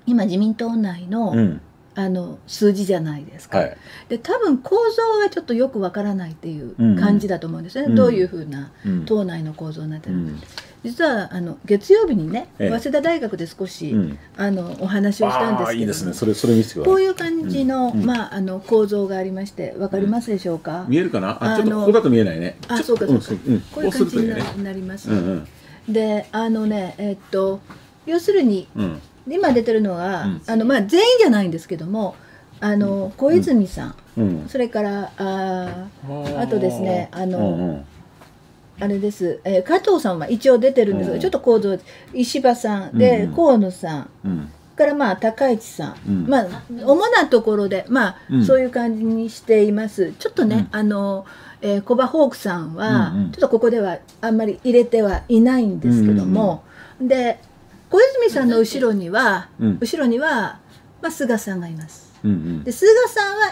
今自民党内の、数字じゃないですか。 はい、 で多分構造がちょっとよくわからないっていう感じだと思うんですね、どういうふうな党内の構造になってるのか。実は月曜日にね、早稲田大学で少し、お話をしたんですけども、 いいですね、それ見せてください。 こういう感じの、構造がありまして、わかりますでしょうか。 見えるかな。ちょっとここだと見えないね。 そうかそうか。こういう感じになります。で要するに、今出てるのは全員じゃないんですけども、小泉さん、それからあとですね、あれです、加藤さんは一応出てるんですが、ちょっと構造、石破さんで、河野さんから高市さん、主なところでそういう感じにしています。ちょっとね、コバホークさんはちょっとここではあんまり入れてはいないんですけども、で小泉さんの後ろには菅さんがいます。で菅さんは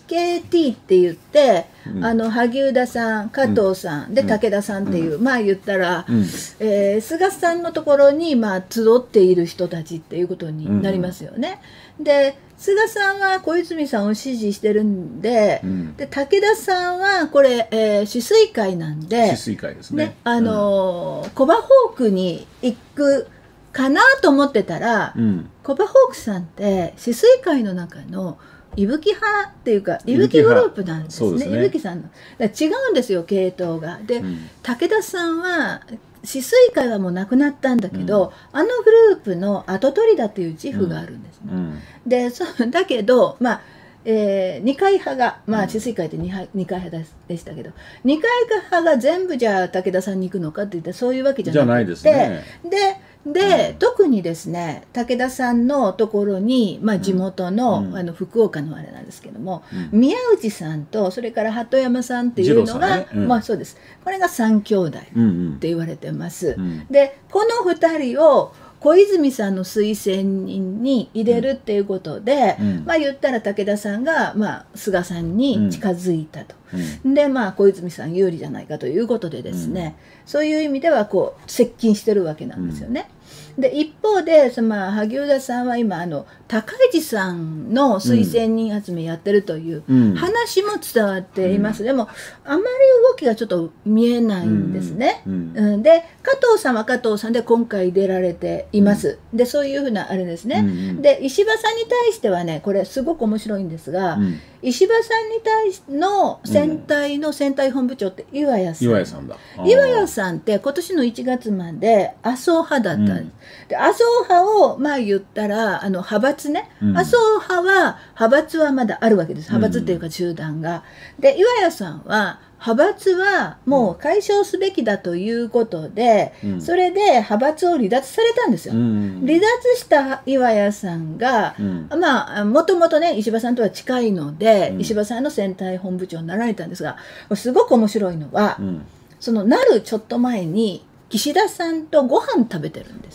HKT って言って、萩生田さん、加藤さんで武田さんっていう、言ったら、菅さんのところに集っている人たちっていうことになりますよね。で菅さんは小泉さんを支持してるんで、で武田さんはこれ、止水会なんで、 止水会ですね。 コバホークに行くかなと思ってたら、コバホークさんって止水会の中の伊吹派っていうか伊吹グループなんですね。伊吹さんのだから違うんですよ、系統が。で、武田さんは止水会はもうなくなったんだけど、グループの跡取りだっていう自負があるんですね。でだけど二階派が止水会って二階派でしたけど、二階派が全部じゃあ武田さんに行くのかっていったらそういうわけじゃなくて、で特にですね、武田さんのところに、地元の、福岡のあれなんですけども、宮内さんとそれから鳩山さんっていうのが、そうです、これが3兄弟って言われてます。でこの2人を小泉さんの推薦人に入れるっていうことで、言ったら武田さんが、菅さんに近づいたと。で小泉さん有利じゃないかということでですね、そういう意味では接近してるわけなんですよね。で一方で萩生田さんは今高市さんの推薦人集めやってるという話も伝わっています。でもあまり動きがちょっと見えないんですね。で加藤さんは加藤さんで今回出られています。でそういうふうなあれですね。で石破さんに対してはね、これすごく面白いんですが、石破さんに対しての選対本部長って岩谷さん。岩谷さんって今年の1月まで麻生派だったんです。で麻生派を言ったら派閥ね、麻生派は派閥はまだあるわけです。派閥っていうか集団が。で岩谷さんは派閥はもう解消すべきだということで、それで派閥を離脱されたんですよ。離脱した岩谷さんが、もともとね石破さんとは近いので、石破さんの選対本部長になられたんですが、すごく面白いのは、そのなるちょっと前に岸田さんとご飯食べてるんです。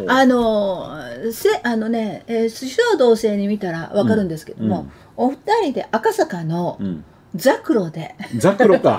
首相同棲に見たら分かるんですけども、お二人で赤坂のザクロでザクロ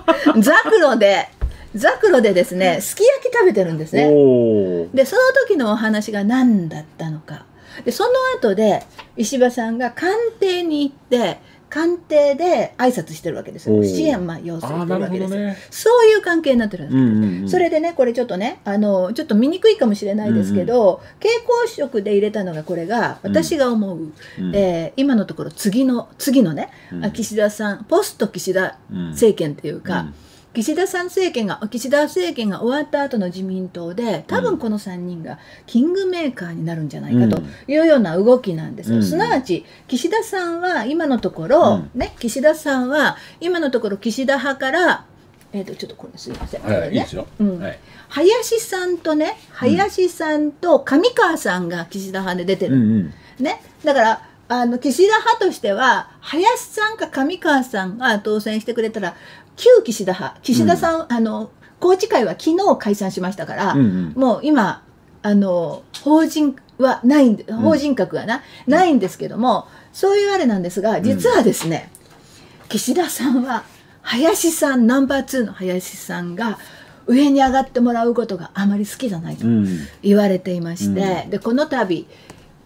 でですね、すき焼き食べてるんですね。でその時のお話が何だったのか。でその後で石破さんが官邸に行って官邸で挨拶してるわけですよ。支援要請してるわけですよ。そういう関係になってるんです。それでね、これちょっとねちょっと見にくいかもしれないですけど、蛍光色で入れたのがこれが私が思う、今のところ次のね、岸田さんポスト岸田政権っていうか、岸田政権が終わった後の自民党で多分この3人がキングメーカーになるんじゃないかというような動きなんですよ。すなわち岸田さんは今のところ、岸田派からちょっとこれすいません、林さんとね、林さんと上川さんが岸田派で出てる、だから岸田派としては林さんか上川さんが当選してくれたら旧岸田派、岸田さん、宏池会は昨日解散しましたから、もう今法人はない法人格がないんですけども、そういうあれなんですが、実はですね、岸田さんは林さんナンバー2の林さんが上に上がってもらうことがあまり好きじゃないと言われていまして、でこの度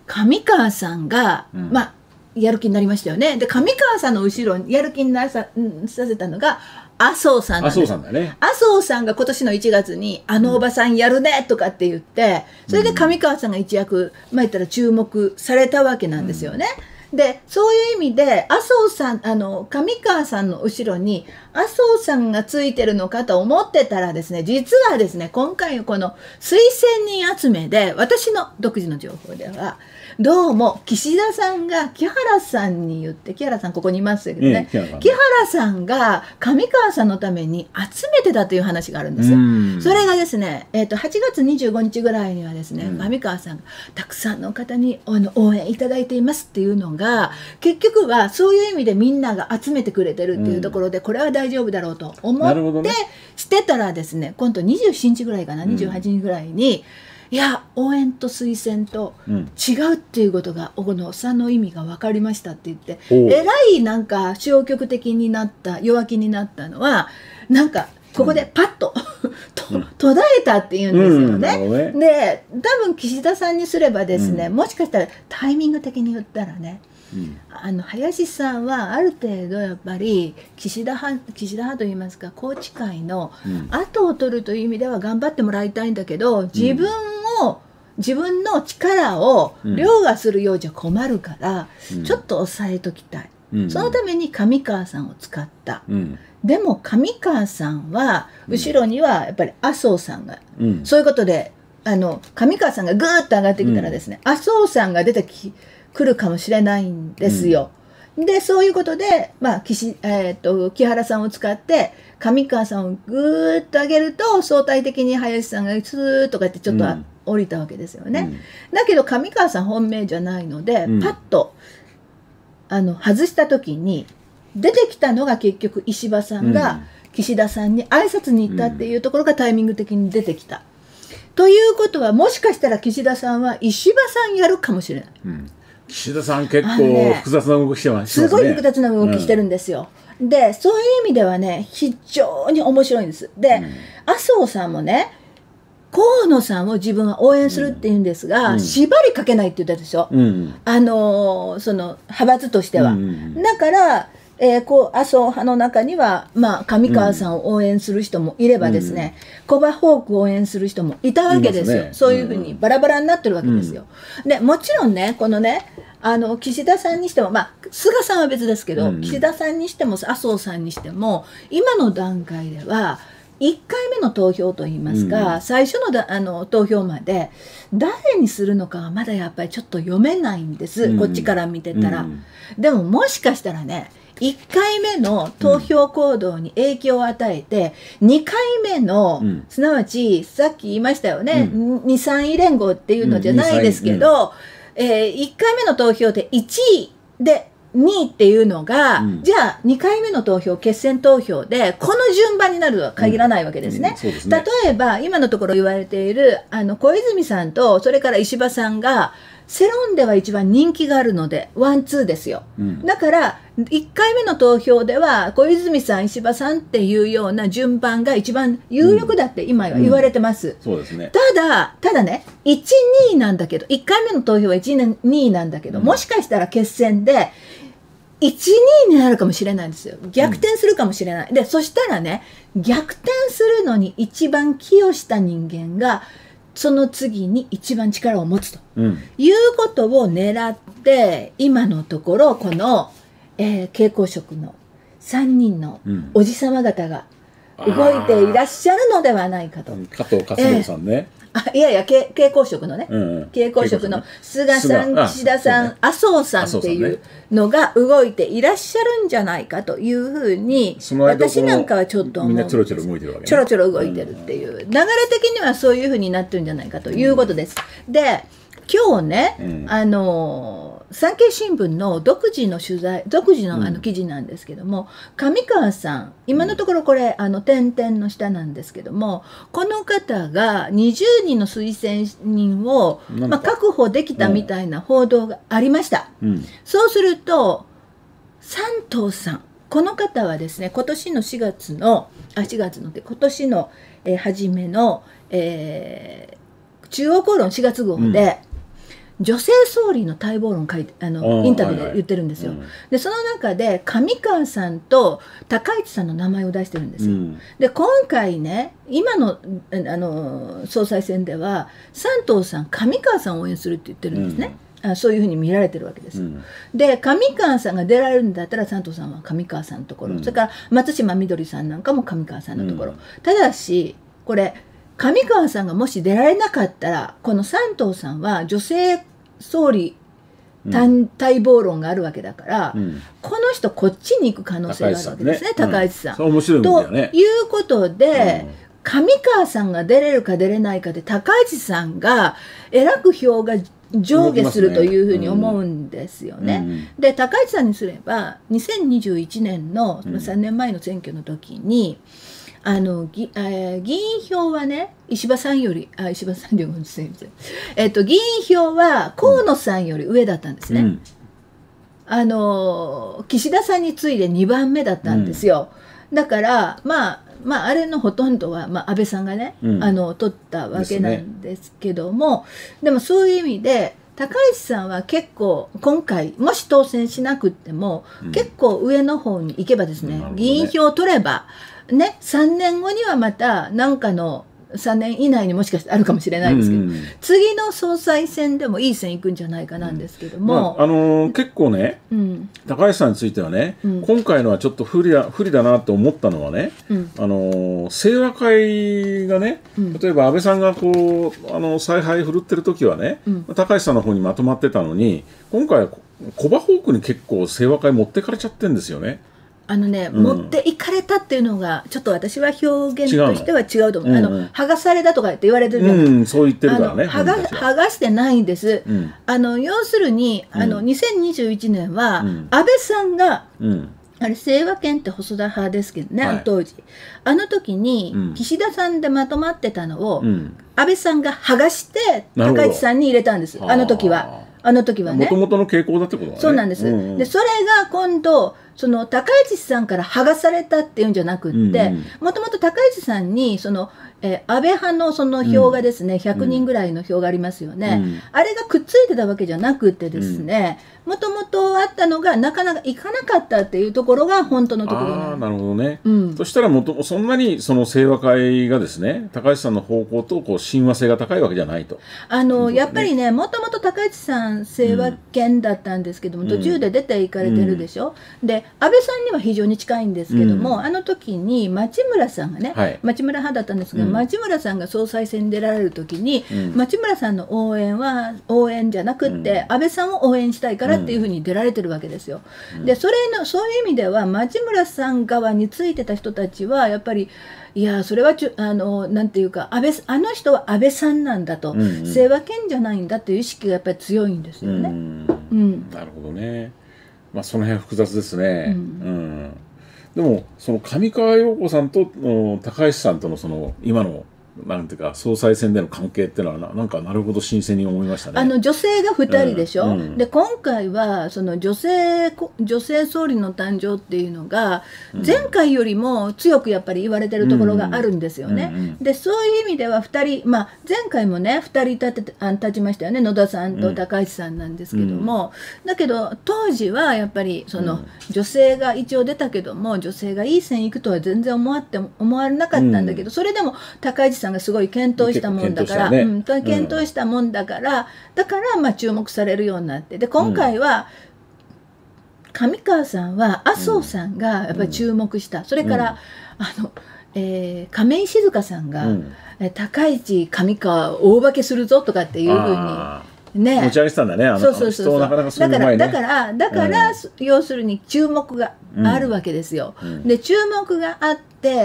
上川さんが、まあやる気になりましたよね。で上川さんの後ろにやる気にさせたのが麻生さんなんです。 麻生さんだね。 麻生さんが今年の1月に「あのおばさんやるね」とかって言って、それで上川さんが一躍言ったら注目されたわけなんですよね。でそういう意味で麻生さん上川さんの後ろに麻生さんがついてるのかと思ってたらですね、実はですね、今回のこの推薦人集めで私の独自の情報ではどうも岸田さんが木原さんに言って、木原さんここにいますけどね、木原さんが上川さんのために集めてたという話があるんですよ。それがですね、8月25日ぐらいにはですね、上川さんがたくさんの方に応援いただいていますっていうのが、結局はそういう意味でみんなが集めてくれてるっていうところで、これは大丈夫だろうと思ってしてたらですね、今度27日ぐらいかな、28日ぐらいに、いや応援と推薦と違うっていうことが、この差の意味が分かりましたって言って、えらいなんか消極的になった、弱気になったのはなんかここでパッと途絶えたっていうんですよね。で多分岸田さんにすればですね、もしかしたらタイミング的に言ったらね、林さんはある程度やっぱり岸田派といいますか、宏池会の後を取るという意味では頑張ってもらいたいんだけど、自分の力を凌駕するようじゃ困るから、ちょっと抑えときたい、そのために上川さんを使った。でも上川さんは後ろにはやっぱり麻生さんが、そういうことで上川さんがぐーっと上がってきたらですね、麻生さんが出てくるかもしれないんですよ。でそういうことで、木原さんを使って上川さんをぐーっと上げると、相対的に林さんがスーッとかってちょっと降りたわけですよね。だけど上川さん本命じゃないので、パッと外した時に出てきたのが結局石破さんが岸田さんに挨拶に行ったっていうところがタイミング的に出てきた。ということは、もしかしたら岸田さんは石破さんやるかもしれない。 岸田さん結構複雑な動きしてますね。 すごい複雑な動きしてるんですよ。でそういう意味ではね、非常に面白いんです。で、麻生さんもね、河野さんを自分は応援するって言うんですが、縛りかけないって言ったでしょ、その派閥としては。だから麻生派の中には、上川さんを応援する人もいればですね、コバホークを応援する人もいたわけですよ。そういうふうにバラバラになってるわけですよ。でもちろんね、このね、岸田さんにしても、菅さんは別ですけど、岸田さんにしても麻生さんにしても、今の段階では1回目の投票といいますか、最初の投票まで誰にするのかはまだやっぱりちょっと読めないんです、こっちから見てたら。でももしかしたらね、1回目の投票行動に影響を与えて、2回目の、すなわちさっき言いましたよね、2、3位連合っていうのじゃないですけど、1回目の投票で1位で2位っていうのが、じゃあ2回目の投票、決選投票でこの順番になるとは限らないわけですね。例えば今のところ言われている小泉さんとそれから石破さんが世論では一番人気があるのでワンツーですよ。だから1回目の投票では小泉さん、石破さんっていうような順番が一番有力だって今は言われてます。ただね、1、2位なんだけど、1回目の投票は1、2位なんだけど、もしかしたら決選で1、2位になるかもしれないんですよ。逆転するかもしれない。でそしたらね、逆転するのに一番寄与した人間がその次に一番力を持つと、いうことを狙って、今のところこの、蛍光色の3人のおじさま方が動いていらっしゃるのではないかと。 加藤勝信さんね。 いやいや、蛍光色のね、蛍光色の菅さん、岸田さん、麻生さんっていうのが動いていらっしゃるんじゃないかというふうに、私なんかはちょっと思うんです。 ちょろちょろ動いてるわけね。 ちょろちょろ動いてるっていう、流れ的にはそういうふうになってるんじゃないかということです。で、今日ね、産経新聞の独自の記事なんですけども、上川さん、今のところこれ点々の下なんですけども、この方が20人の推薦人を、確保できたみたいな報道がありました。そうすると山東さん、この方はですね、今年の今年の初めの、中央公論4月号で、 女性総理の待望論を書いてインタビューで言ってるんですよ。でその中で上川さんと高市さんの名前を出してるんですよ。で今回ね今の、総裁選では山東さん上川さんを応援するって言ってるんですね。そういうふうに見られてるわけです。で上川さんが出られるんだったら山東さんは上川さんのところ、それから松島みどりさんなんかも上川さんのところ、ただしこれ上川さんがもし出られなかったらこの山東さんは女性総理待望論があるわけだから、この人こっちに行く可能性があるわけですね、高市さん。 面白いもんだよね。 ということで、上川さんが出れるか出れないかで高市さんがえらく票が上下するというふうに思うんですよね。で高市さんにすれば2021年の3年前の選挙の時に議員票はね石破さんより石破さんでもすみません、議員票は河野さんより上だったんですね。岸田さんに次いで2番目だったんですよ。だからあれのほとんどは、安倍さんがね、取ったわけなんですけども、でもそういう意味で高市さんは結構今回もし当選しなくっても、結構上の方に行けばですね、議員票を取ればね3年後にはまた何かの3年以内にもしかしてあるかもしれないですけど、次の総裁選でもいい線いくんじゃないかなんですけども、 結構ね、高市さんについてはね、今回のはちょっと不利だなと思ったのはね、清和会がね、例えば安倍さんがこう采配振るってる時はね、高市さんの方にまとまってたのに、今回はコバホークに結構清和会持ってかれちゃってるんですよね。 持っていかれたっていうのがちょっと私は表現としては違うと思う。剥がされたとかって言われてるじゃない。 そう言ってるからね。 剥がしてないんです。要するに2021年は安倍さんが清和研って細田派ですけどね、当時の時に岸田さんでまとまってたのを安倍さんが剥がして高市さんに入れたんです。あの時はね。 もともとの傾向だってことだね。 そうなんです。でそれが今度その高市さんから剥がされたっていうんじゃなくって、もともと高市さんに安倍派のその票がですね、100人ぐらいの票がありますよね。あれがくっついてたわけじゃなくってですね、もともとあったのがなかなかいかなかったっていうところが本当のところなるほどね。そしたらそんなにその清和会がですね、高市さんの方向と親和性が高いわけじゃないと。 やっぱりね、もともと高市さん清和研だったんですけども、途中で出ていかれてるでしょ。で安倍さんには非常に近いんですけども、あの時に町村さんがね、町村派だったんですが、町村さんが総裁選に出られる時に、町村さんの応援じゃなくって、安倍さんを応援したいからっていうふうに出られてるわけですよ。でそういう意味では町村さん側についてた人たちはやっぱりいやそれはなんていうかあの人は安倍さんなんだと、清和研じゃないんだという意識がやっぱり強いんですよね。 なるほどね。その辺は複雑ですね。でもその上川陽子さんと高市さんとのその今のなんていうか総裁選での関係っていうのはなんかなるほど新鮮に思いましたね。 女性が2人でしょ。で今回はその女性総理の誕生っていうのが前回よりも強くやっぱり言われてるところがあるんですよね。でそういう意味では2人前回もね2人立ちましたよね。野田さんと高市さんなんですけども、だけど当時はやっぱりその女性が一応出たけども女性がいい線いくとは全然思われなかったんだけど、それでも高市さんがすごい検討したもんだから、検討したもんだから注目されるようになって、で今回は上川さんは麻生さんがやっぱり注目した、それから亀井静香さんが、高市上川大化けするぞとかっていうふうにね、 持ち上げてたんだね。 だから要するに注目があるわけですよ。で注目があって、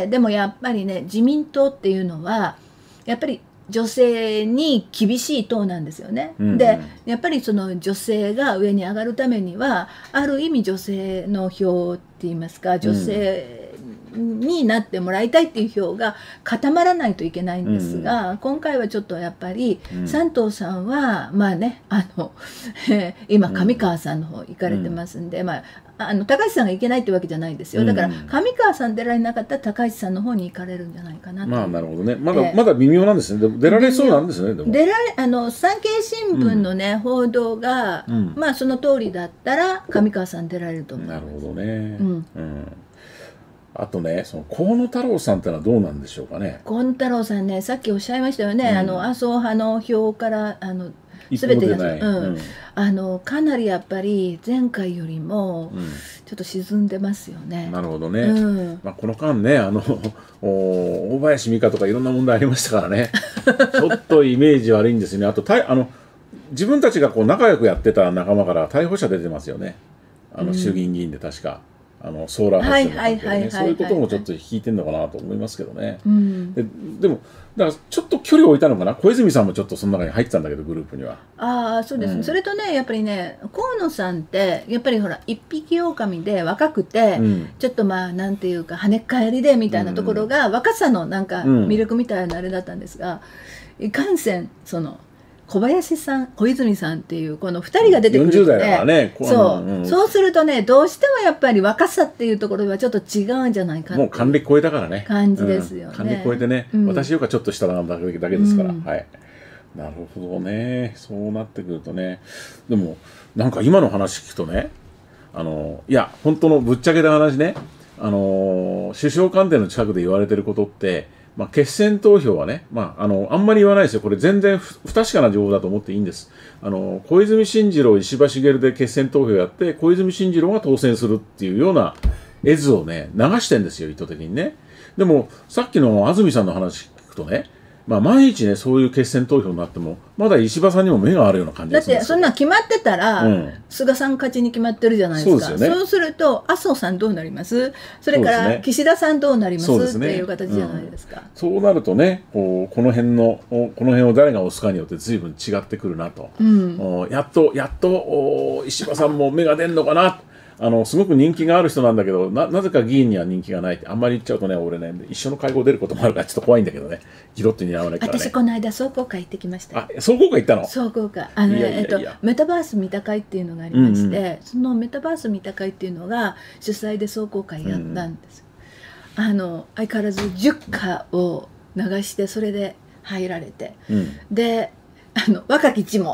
でもやっぱりね自民党っていうのはやっぱり女性に厳しい党なんですよね。でやっぱりその女性が上に上がるためにはある意味女性の票って言いますか、女性になってもらいたいっていう票が固まらないといけないんですが、今回はちょっとやっぱり、山東さんはまあね今上川さんの方行かれてますんで、高市さんがいけないってわけじゃないですよ。だから上川さん出られなかったら高市さんの方に行かれるんじゃないかなと。 なるほどね。まだ微妙なんですね。出られそうなんですね。でも産経新聞のね、報道がその通りだったら上川さん出られると思う。 なるほどね。あとね、その河野太郎さんってのはどうなんでしょうかね。 河野太郎さんね、さっきおっしゃいましたよね。麻生派の票から全てがかなりやっぱり前回よりもちょっと沈んでますよね。 なるほどね。この間ね、大林美香とかいろんな問題ありましたからね。ちょっとイメージ悪いんですよね。あと自分たちがこう仲良くやってた仲間から逮捕者出てますよね。衆議院議員で確か。ソーラー発電の関係でね、そういうこともちょっと引いてるのかなと思いますけどね。でもだからちょっと距離を置いたのかな。小泉さんもちょっとその中に入ってたんだけど、グループには。 そうですね。それとね、やっぱりね、河野さんってやっぱりほら一匹狼で若くて、ちょっとなんていうか跳ねっ返りでみたいなところが、若さのなんか魅力みたいなあれだったんですが、いかんせん小林さん、小泉さんっていうこの2人が出てくる 40代だからね。 そうするとね、どうしてもやっぱり若さっていうところはちょっと違うんじゃないかってもう還暦超えたからね。 感じですよね。 還暦超えてね、私よりかちょっと下なだけですから。はい。なるほどね。そうなってくるとね。でもなんか今の話聞くとね、いや本当のぶっちゃけた話ね、首相官邸の近くで言われてることって。決選投票はね、あんまり言わないですよ。これ全然不確かな情報だと思っていいんです。小泉進次郎、石破茂で決選投票やって、小泉進次郎が当選するっていうような絵図をね、流してんですよ、意図的にね。でも、さっきの安住さんの話聞くとね、毎日ね、そういう決選投票になっても、まだ石破さんにも目があるような感じがするんですよ。 だって、そんな決まってたら、菅さん勝ちに決まってるじゃないですか。そうすると、麻生さんどうなります？それから、岸田さんどうなりますっていう形じゃないですか。 そうなるとね、この辺を誰が押すかによって随分違ってくるなと。やっと、石破さんも目が出んのかな。すごく人気がある人なんだけど、なぜか議員には人気がないって、あんまり言っちゃうとね、俺ね、一緒の会合出ることもあるからちょっと怖いんだけどね、ギロッと似合わないからね。 私この間壮行会行ってきました。 壮行会行ったの？ 壮行会メタバース三田会っていうのがありまして、そのメタバース三田会っていうのが主催で壮行会やったんです。相変わらず10歌を流してそれで入られて、で若き血も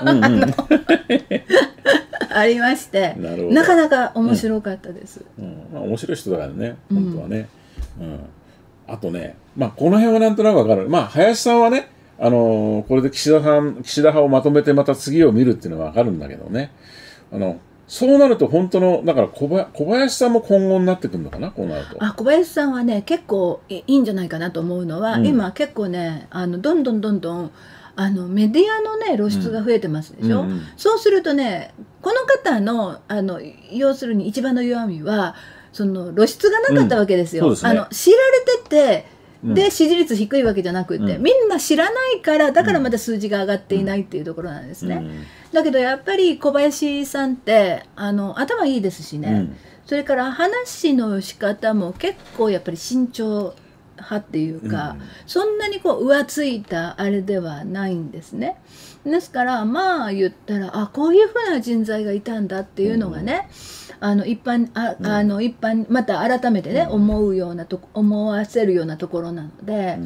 ありまして、なかなか面白かったです。 面白い人だからね、本当はね。あとね、この辺はなんとなくわかる。林さんはね、これで岸田派をまとめてまた次を見るっていうのはわかるんだけどね。そうなると本当のだから小林さんも今後になってくるのかな、こうなると。 小林さんはね、結構いいんじゃないかなと思うのは、今結構ね、どんどんメディアのね露出が増えてますでしょ。そうするとね、この方の要するに一番の弱みはその露出がなかったわけですよ。知られててで支持率低いわけじゃなくて、みんな知らないからだからまだ数字が上がっていないっていうところなんですね。だけどやっぱり小林さんって頭いいですしね、それから話の仕方も結構やっぱり慎重派っていうか、そんなに浮ついたあれではないんですね。ですから言ったらこういうふうな人材がいたんだっていうのがね、一般また改めてね、思わせるようなところなので、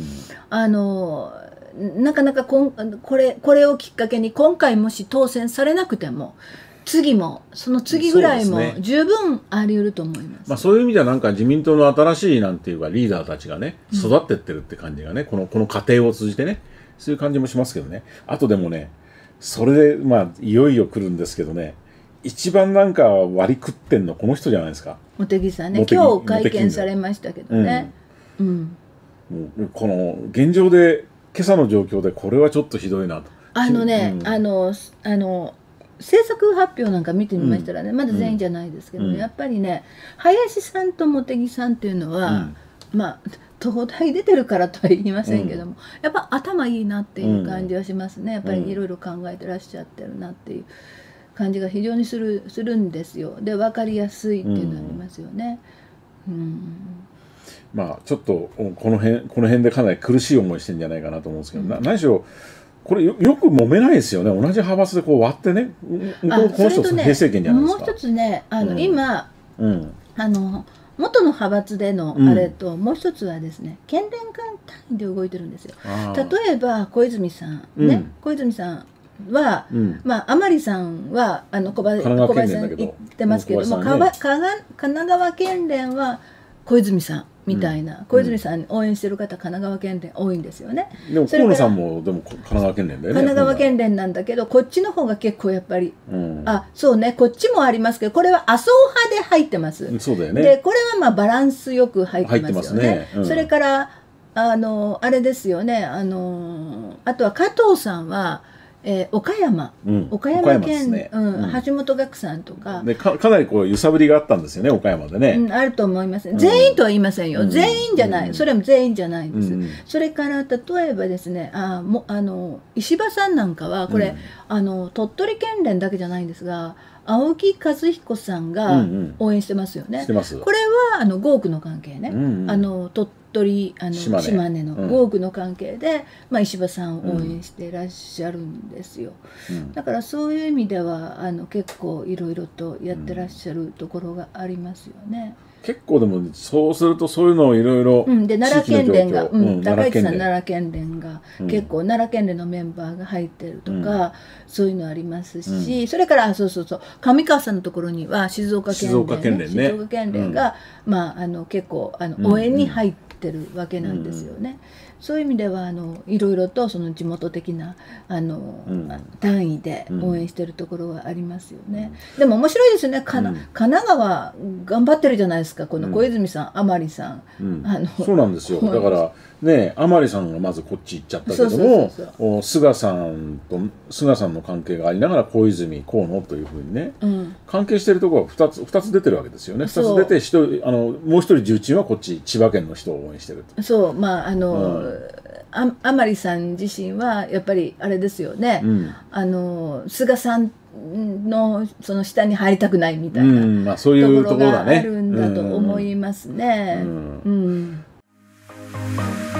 なかなかこれをきっかけに今回もし当選されなくても次もその次ぐらいも十分あり得ると思います。 そういう意味ではなんか自民党の新しいなんていうかリーダーたちがね育ってってるって感じがね、この過程を通じてね、そういう感じもしますけどね。あとでもね、それでいよいよ来るんですけどね、一番なんか割り食ってんのこの人じゃないですか。 茂木さんね、今日会見されましたけどね。 この現状で今朝の状況でこれはちょっとひどいなと。 政策発表なんか見てみましたらね、まだ全員じゃないですけど、やっぱりね、林さんと茂木さんっていうのは、東大出てるからとは言いませんけども、やっぱ頭いいなっていう感じはしますね。やっぱりいろいろ考えてらっしゃってるなっていう感じが非常にするんですよ。で分かりやすいっていうのありますよね。 まあちょっとこの辺でかなり苦しい思いしてるんじゃないかなと思うんですけど、何しろこれよく揉めないですよね。同じ派閥でこう割ってね、この人平成権じゃないですか。 もう一つね、今、元の派閥でのあれと、もう一つはですね、県連間単位で動いてるんですよ。例えば小泉さんね、小泉さんは、まあ甘利さんは小林さん言ってますけども、神奈川県連は小泉さんみたいな、小泉さん応援してる方、神奈川県連多いんですよね。 でも河野さんもでも神奈川県連だよね。 神奈川県連なんだけど、こっちの方が結構やっぱり、そうね、こっちもありますけど、これは麻生派で入ってます。 そうだよね。 でこれはまあバランスよく入ってますよね。それからあれですよね、あとは加藤さんは岡山県、橋本岳さんとかでかなりこう揺さぶりがあったんですよね、岡山でね。 あると思います。全員とは言いませんよ。全員じゃない。それも全員じゃないんです。それから例えばですね、石破さんなんかはこれ鳥取県連だけじゃないんですが、青木和彦さんが応援してますよね。これは5億の関係ね。鳥取島根の5億の関係で、石破さんを応援していらっしゃるんですよ。だからそういう意味では結構いろいろとやってらっしゃるところがありますよね。 結構でもそうするとそういうのをいろいろで奈良県連が高市さん奈良県連が結構奈良県連のメンバーが入ってるとか、そういうのありますし、それからそう上川さんのところには静岡県連が結構応援に入ってるわけなんですよね。そういう意味ではいろいろとその地元的な単位で応援してるところはありますよね。でも面白いですよね。神奈川頑張ってるじゃないですか、この小泉さん、甘利さん。 そうなんですよ。だからね、甘利さんがまずこっち行っちゃったけども、菅さんの関係がありながら小泉河野というふうにね、関係してるところが2つ出てるわけですよね。2つ出てもう一人重鎮はこっち千葉県の人を応援してる。 そう、甘利さん自身はやっぱりあれですよね、菅さんのその下に入りたくないみたいなところがあるんだと思いますね。